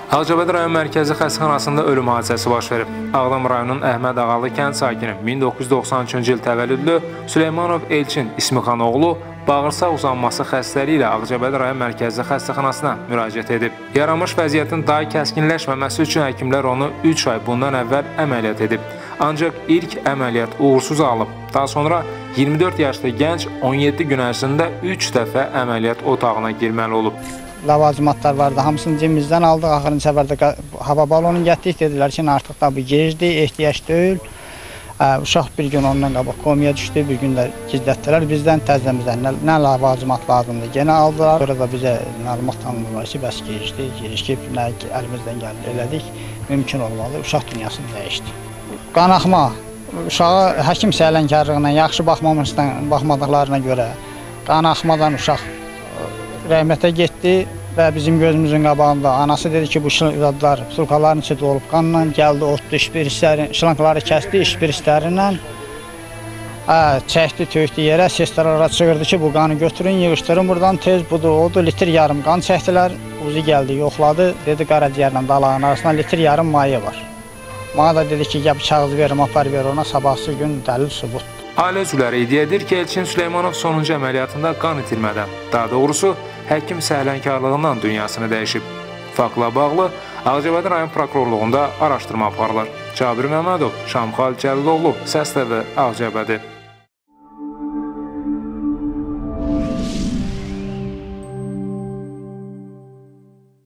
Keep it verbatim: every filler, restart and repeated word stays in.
Ağcabədi rayon mərkəzi xəstəxanasında ölüm hadisəsi baş verib. Ağdam rayonunun Əhməd Ağalı kənd sakini min doqquz yüz doxsan üçüncü il təvəllüdlü Süleymanov Elçin İsmixan oğlu bağırsaq uzanması xəstəliyi ilə Ağcabədi rayon mərkəzi xəstəxanasına müraciət edib. Yaranmış vəziyyətin daha kəskinləşməməsi üçün həkimlər onu üç ay bundan əvvəl əməliyyat edib. Ancaq ilk əməliyyat uğursuz alıb. Daha sonra iyirmi dörd yaşlı gənc on yeddi gün ərzində üç dəfə əməliyyat otağına girməli olub. Lavazımatlar vardı, hamısını cibimizdən aldıq. Axırıncı səfərdə hava balonu getdik, dedilər ki, artıq da bu gecdi, ehtiyac deyil. Uşaq bir gün ondan qabaq komaya düşdü, bir gün də gizlətdilər bizdən, təzəmizdən nə, nə lavazımat lazımdır, yenə aldılar. Sonra da bizə məlumat tanıdılar ki, bəs gecdi, gecikib, nə əlimizdən gəldi, elədik, mümkün olmalı, uşaq dünyasını dəyişdi. Qanaxma, uşağa həkim səhlənkarlığına, yaxşı baxmadıqlarına görə qanaxmadan uşaq rəhmətə getdi və bizim gözümüzün qabağında anası dedi ki, bu şılınqlar, sulkaların içində olub qanla gəldi, otdu, şılınqları kəsdi, işbiristlərilə çəkdi, tökdü yerə, seslərə çığırdı ki, bu qanı götürün, yığışdırın buradan tez, budur, odur, litr yarım qan çəkdilər, uzu gəldi, yoxladı, dedi qaraciyərlə dalağın arasında litr yarım maye var. Bana da dedi ki, gəb kağız verim, apar ver ona, sabahsı gün dəlil sübut. Ailə üzvləri iddia edir ki, Elçin Süleymanov sonuncu əməliyyatında qan itirmədən, daha doğrusu həkim səhlənkarlığından dünyasını dəyişib. Faktla bağlı Ağcabədi rayon prokurorluğunda araşdırma aparılır. Cabir Məmmədov, Şamxal Cəliloğlu, Səs T V, Ağcabədi.